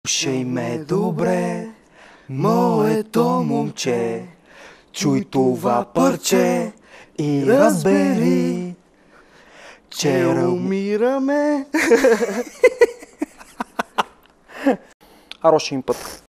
Слушай ме добре, моето момче, чуй това парче и разбери, че умираме. Аро, ще им път.